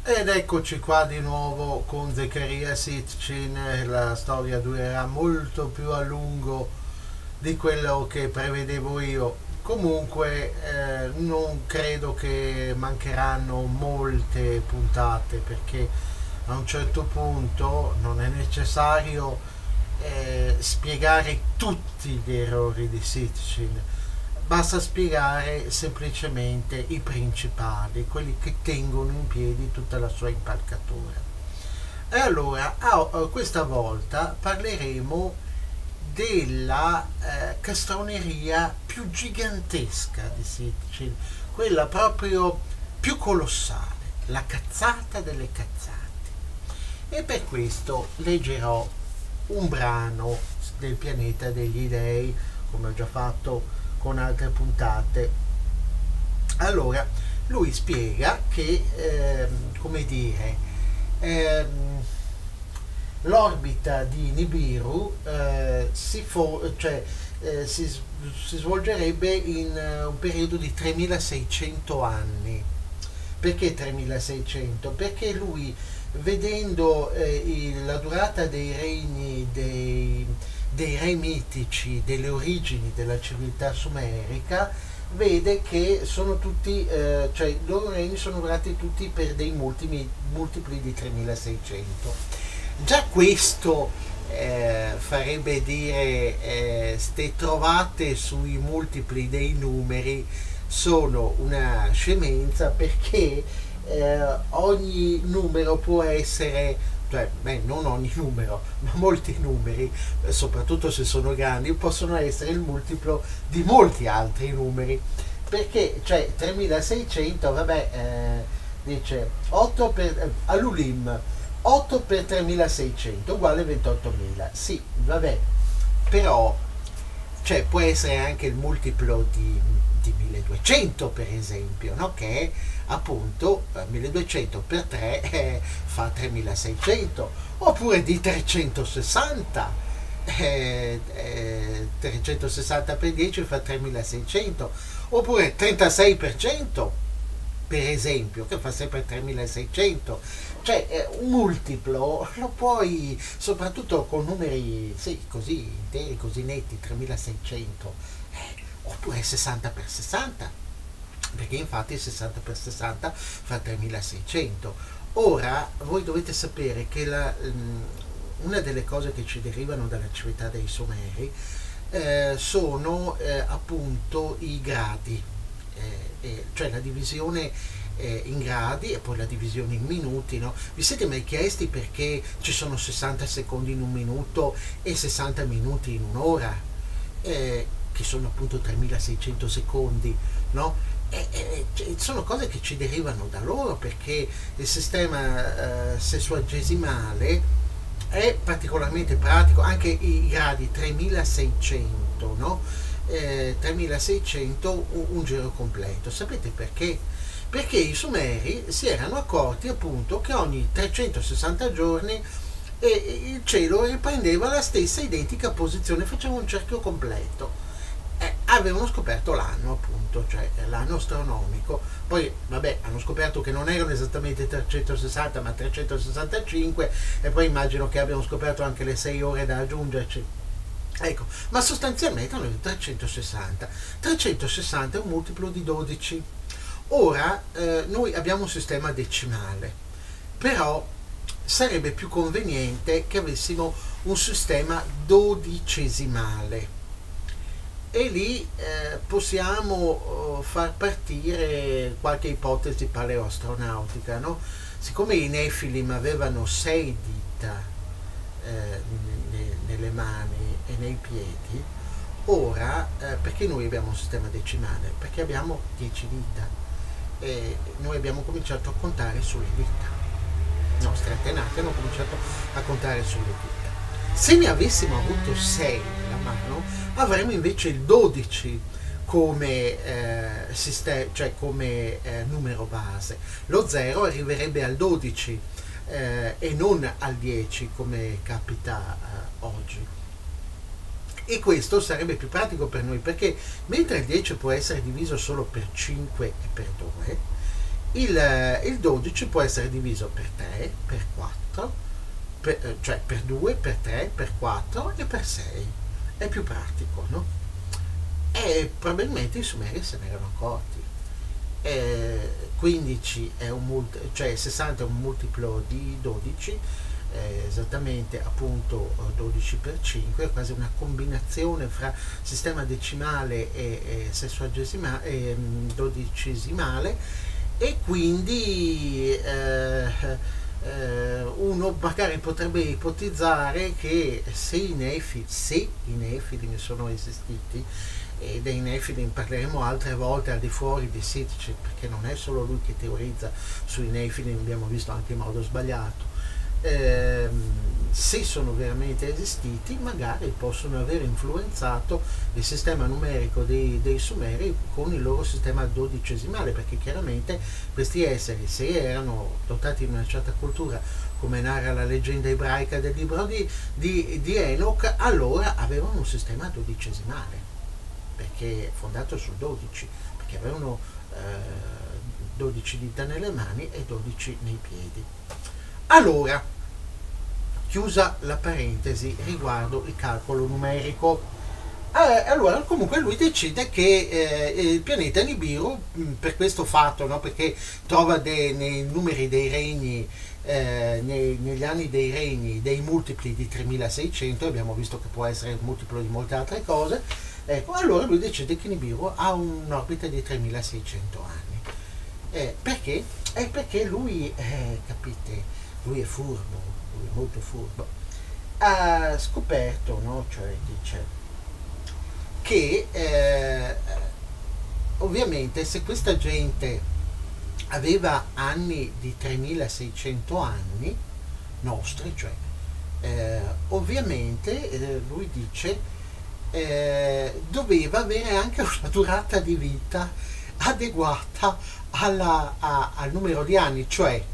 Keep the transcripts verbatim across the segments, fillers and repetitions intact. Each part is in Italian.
Ed eccoci qua di nuovo con Zaccaria Sitchin. La storia durerà molto più a lungo di quello che prevedevo io. Comunque eh, non credo che mancheranno molte puntate, perché a un certo punto non è necessario eh, spiegare tutti gli errori di Sitchin. Basta spiegare semplicemente i principali, quelli che tengono in piedi tutta la sua impalcatura. E allora, ah, questa volta parleremo della eh, castroneria più gigantesca di Sitchin, quella proprio più colossale, la cazzata delle cazzate. E per questo leggerò un brano del pianeta degli dei, come ho già fatto con altre puntate. Allora, lui spiega che, ehm, come dire, ehm, l'orbita di Nibiru eh, si, fo- cioè, eh, si, si svolgerebbe in eh, un periodo di tremilaseicento anni. Perché tremilaseicento? Perché lui, vedendo eh, il- la durata dei regni dei, dei re mitici, delle origini della civiltà sumerica, vede che sono tutti, eh, cioè i loro regni sono durati tutti per dei multimi, multipli di tremilaseicento. Già questo eh, farebbe dire, eh, ste trovate sui multipli dei numeri sono una scemenza, perché eh, ogni numero può essere, cioè, beh, non ogni numero, ma molti numeri, eh, soprattutto se sono grandi, possono essere il multiplo di molti altri numeri. Perché, cioè, tremilaseicento, vabbè, eh, dice otto per, eh, all'Ulim, otto per tremilaseicento uguale ventottomila. Sì, vabbè, però cioè può essere anche il multiplo di, di milleduecento, per esempio, no? Che è appunto eh, milleduecento per tre eh, fa tremilaseicento, oppure di trecentosessanta, eh, eh, trecentosessanta per dieci fa tremilaseicento, oppure trentasei per cento, per esempio, che fa sempre tremilaseicento. Cioè eh, un multiplo lo puoi, soprattutto con numeri sì, così interi, così netti, tremilaseicento, eh, oppure sessanta per sessanta, perché infatti sessanta per sessanta fa tremilaseicento. Ora voi dovete sapere che la, um, una delle cose che ci derivano dalla civiltà dei Sumeri eh, sono eh, appunto i gradi, eh, eh, cioè la divisione eh, in gradi e poi la divisione in minuti, no? Vi siete mai chiesti perché ci sono sessanta secondi in un minuto e sessanta minuti in un'ora, eh, che sono appunto tremilaseicento secondi, no? E, e, sono cose che ci derivano da loro, perché il sistema eh, sessuagesimale è particolarmente pratico. Anche i gradi tremilaseicento, no? Eh, tremilaseicento un, un giro completo. Sapete perché? Perché i Sumeri si erano accorti appunto che ogni trecentosessanta giorni eh, il cielo riprendeva la stessa identica posizione, faceva un cerchio completo. Eh, avevano scoperto l'anno, appunto, cioè l'anno astronomico. Poi vabbè, hanno scoperto che non erano esattamente trecentosessanta ma trecentosessantacinque, e poi immagino che abbiano scoperto anche le sei ore da aggiungerci. Ecco, ma sostanzialmente hanno detto trecentosessanta. trecentosessanta è un multiplo di dodici. Ora eh, noi abbiamo un sistema decimale, però sarebbe più conveniente che avessimo un sistema dodicesimale, e lì eh, possiamo eh, far partire qualche ipotesi paleoastronautica, no? Siccome i Nefilim avevano sei dita eh, ne- nelle mani e nei piedi, ora eh, perché noi abbiamo un sistema decimale? Perché abbiamo dieci dita, e noi abbiamo cominciato a contare sulle dita. I nostri antenati hanno cominciato a contare sulle dita. Se ne avessimo avuto sei nella mano, avremmo invece il dodici come, eh, sistema, cioè come eh, numero base. Lo zero arriverebbe al dodici eh, e non al dieci, come capita eh, oggi. E questo sarebbe più pratico per noi, perché mentre il dieci può essere diviso solo per cinque e per due, il, il dodici può essere diviso per tre, per quattro, per, cioè per due, per tre, per quattro e per sei. È più pratico, no? E probabilmente i Sumeri se ne erano accorti. Eh, quindici è un multi, cioè sessanta è un multiplo di dodici, eh, esattamente appunto dodici per cinque, è quasi una combinazione fra sistema decimale e, e sessuagesimale e dodicesimale, e quindi eh, eh, uno magari potrebbe ipotizzare che se i Nefili, se i Nefili sono esistiti, e dei Nefilim parleremo altre volte al di fuori di Sitchin, perché non è solo lui che teorizza sui Nefilim, abbiamo visto anche in modo sbagliato. Ehm, se sono veramente esistiti, magari possono aver influenzato il sistema numerico dei, dei Sumeri con il loro sistema dodicesimale, perché chiaramente questi esseri, se erano dotati di una certa cultura, come narra la leggenda ebraica del libro di, di, di Enoch, allora avevano un sistema dodicesimale, perché è fondato sul dodici, perché avevano eh, dodici dita nelle mani e dodici nei piedi. Allora, chiusa la parentesi riguardo il calcolo numerico, eh, allora comunque lui decide che eh, il pianeta Nibiru, per questo fatto, no, perché trova dei, nei numeri dei regni, eh, nei, negli anni dei regni, dei multipli di tremilaseicento, abbiamo visto che può essere il multiplo di molte altre cose. Ecco, allora lui decide che Nibiru ha un'orbita di tremilaseicento anni. Eh, perché? È perché lui, eh, capite, lui è furbo, lui è molto furbo. Ha scoperto, no? Cioè dice che eh, ovviamente se questa gente aveva anni di tremilaseicento anni nostri, cioè eh, ovviamente eh, lui dice Eh, doveva avere anche una durata di vita adeguata alla, a, al numero di anni, cioè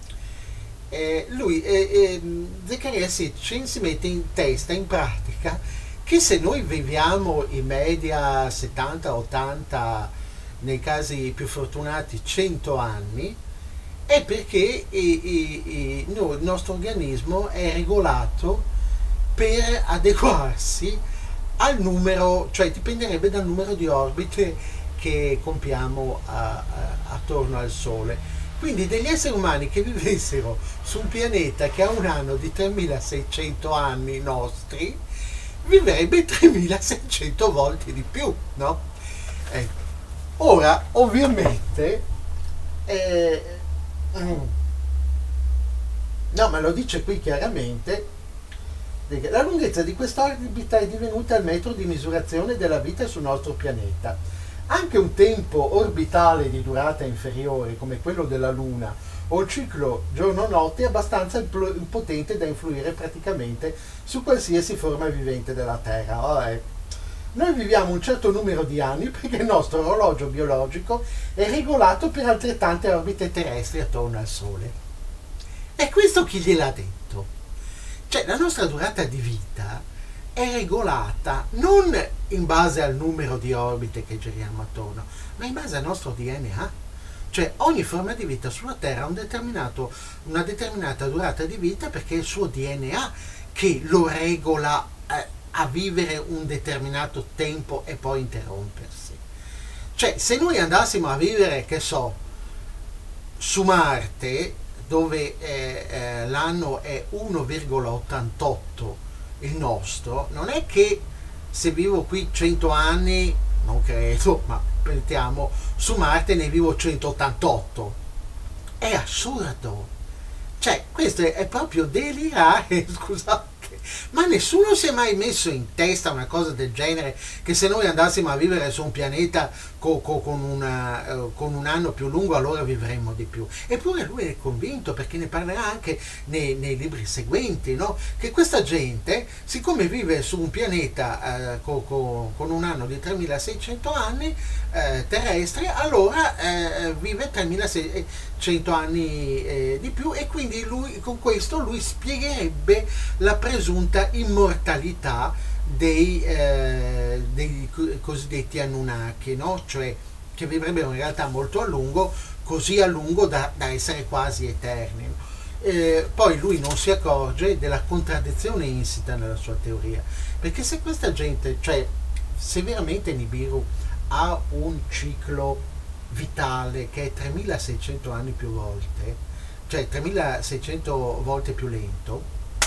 eh, lui eh, eh, Zaccaria Sitchin si mette in testa, in pratica, che se noi viviamo in media settanta ottanta, nei casi più fortunati cento anni, è perché eh, eh, eh, no, il nostro organismo è regolato per adeguarsi al numero, cioè dipenderebbe dal numero di orbite che compiamo a, a, attorno al Sole. Quindi degli esseri umani che vivessero su un pianeta che ha un anno di tremilaseicento anni nostri, vivrebbe tremilaseicento volte di più, no? Eh. Ora, ovviamente, eh, no, ma lo dice qui chiaramente, la lunghezza di quest'orbita è divenuta il metro di misurazione della vita sul nostro pianeta. Anche un tempo orbitale di durata inferiore, come quello della Luna, o il ciclo giorno-notte, è abbastanza potente da influire praticamente su qualsiasi forma vivente della Terra. Oh, eh. Noi viviamo un certo numero di anni perché il nostro orologio biologico è regolato per altrettante orbite terrestri attorno al Sole. E questo chi gliel'ha detto? Cioè, la nostra durata di vita è regolata non in base al numero di orbite che giriamo attorno, ma in base al nostro D N A. Cioè, ogni forma di vita sulla Terra ha un determinato, una determinata durata di vita, perché è il suo D N A che lo regola eh, a vivere un determinato tempo e poi interrompersi. Cioè, se noi andassimo a vivere, che so, su Marte, dove eh, eh, l'anno è uno virgola ottantotto il nostro, non è che se vivo qui cento anni, non credo, ma pensiamo, su Marte ne vivo centottantotto. È assurdo. Cioè, questo è, è proprio delirare, scusate. Ma nessuno si è mai messo in testa una cosa del genere, che se noi andassimo a vivere su un pianeta co, co, con, una, uh, con un anno più lungo, allora vivremmo di più. Eppure lui è convinto, perché ne parlerà anche nei, nei libri seguenti, no? Che questa gente, siccome vive su un pianeta uh, co, co, con un anno di tremilaseicento anni uh, terrestri, allora uh, vive tremilaseicento anni eh, di più, e quindi lui, con questo lui spiegherebbe la presunta immortalità dei, eh, dei cosiddetti Anunnaki, no? Cioè che vivrebbero in realtà molto a lungo, così a lungo da, da essere quasi eterni. Eh, poi lui non si accorge della contraddizione insita nella sua teoria, perché se questa gente, cioè se veramente Nibiru ha un ciclo vitale che è tremilaseicento anni più volte, cioè tremilaseicento volte più lento,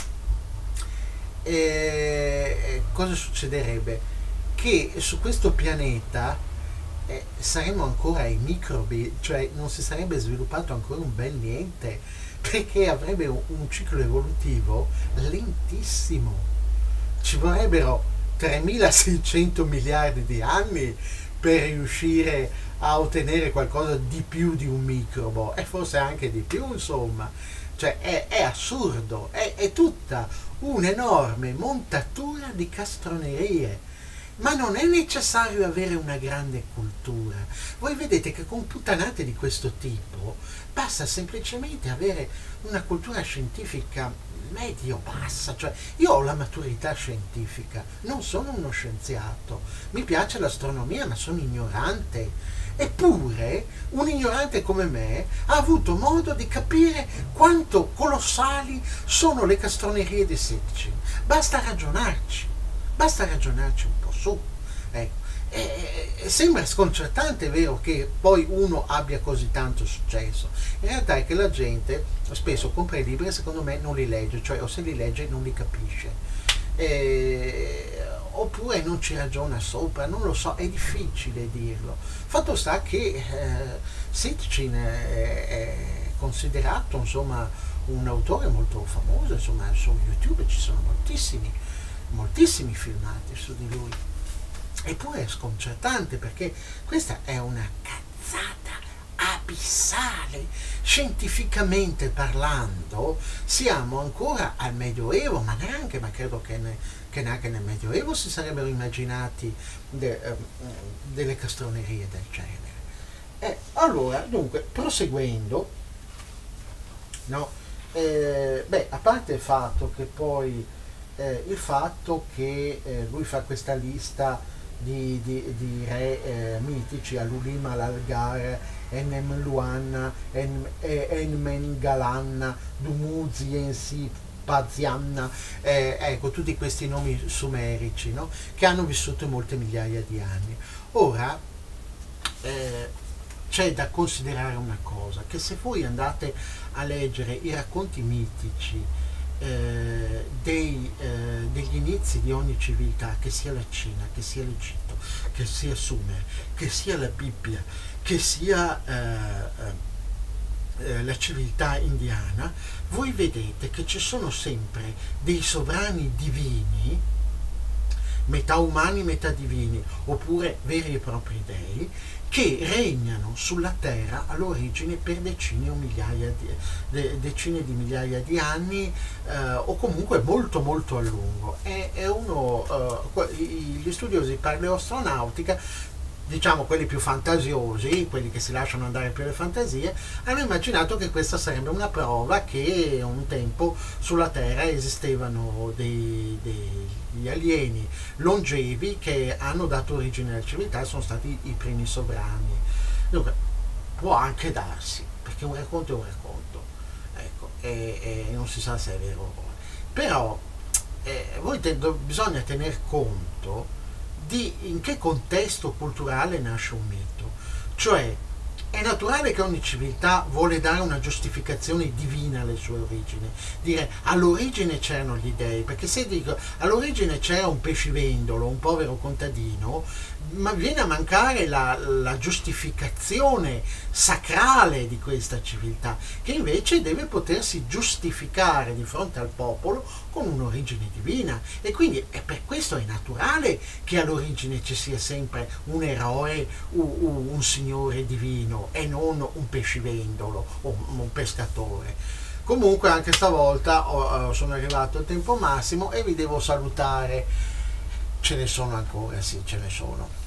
eh, cosa succederebbe? Che su questo pianeta eh, saremmo ancora ai microbi, cioè non si sarebbe sviluppato ancora un bel niente, perché avrebbe un, un ciclo evolutivo lentissimo. Ci vorrebbero tremilaseicento miliardi di anni per riuscire a ottenere qualcosa di più di un microbo, e forse anche di più, insomma. Cioè è, è assurdo, è, è tutta un'enorme montatura di castronerie. Ma non è necessario avere una grande cultura. Voi vedete che con puttanate di questo tipo basta semplicemente avere una cultura scientifica medio-bassa. Cioè, io ho la maturità scientifica, non sono uno scienziato, mi piace l'astronomia, ma sono ignorante. Eppure un ignorante come me ha avuto modo di capire quanto colossali sono le castronerie di Sitchin. Basta ragionarci, basta ragionarci un po' su. Ecco. E, e, sembra sconcertante, è vero, che poi uno abbia così tanto successo. In realtà è che la gente spesso compra i libri e secondo me non li legge, cioè o se li legge non li capisce. E, oppure non ci ragiona sopra, non lo so, è difficile dirlo. Fatto sta che eh, Sitchin è, è considerato, insomma, un autore molto famoso, insomma, su YouTube ci sono moltissimi, moltissimi filmati su di lui. Eppure è sconcertante, perché questa è una cazzata abissale. Scientificamente parlando siamo ancora al Medioevo, ma neanche, ma credo che, ne, che neanche nel Medioevo si sarebbero immaginati de, eh, delle castronerie del genere. E allora, dunque, proseguendo, no, eh, beh, a parte il fatto che poi eh, il fatto che eh, lui fa questa lista di, di, di re eh, mitici, Alulima, Lalgar, Ennemluanna, en, Enmengalanna, Dumuzi, Ensi, Pazianna, eh, ecco, tutti questi nomi sumerici, no? Che hanno vissuto molte migliaia di anni. Ora eh, c'è da considerare una cosa, che se voi andate a leggere i racconti mitici Eh, dei, eh, degli inizi di ogni civiltà, che sia la Cina, che sia l'Egitto, che sia Sumer, che sia la Bibbia, che sia eh, eh, la civiltà indiana, voi vedete che ci sono sempre dei sovrani divini, metà umani, metà divini, oppure veri e propri dei, che regnano sulla terra all'origine per decine o migliaia di, de, decine di migliaia di anni, eh, o comunque molto molto a lungo. È, è uno, eh, gli studiosi di paleoastronautica, diciamo quelli più fantasiosi, quelli che si lasciano andare più alle fantasie, hanno immaginato che questa sarebbe una prova che un tempo sulla Terra esistevano dei, degli alieni longevi che hanno dato origine alla civiltà e sono stati i primi sovrani. Dunque, può anche darsi, perché un racconto è un racconto, ecco, e, e non si sa se è vero o no. Però eh, voi te, bisogna tener conto di in che contesto culturale nasce un mito. Cioè, è naturale che ogni civiltà vuole dare una giustificazione divina alle sue origini, dire all'origine c'erano gli dei, perché se dico all'origine c'era un pescivendolo, un povero contadino, ma viene a mancare la, la giustificazione sacrale di questa civiltà, che invece deve potersi giustificare di fronte al popolo con un'origine divina, e quindi è per questo è naturale che all'origine ci sia sempre un eroe, un, un signore divino, e non un pescivendolo o un pescatore. Comunque anche stavolta oh, sono arrivato al tempo massimo e vi devo salutare. Ce ne sono ancora, sì, ce ne sono.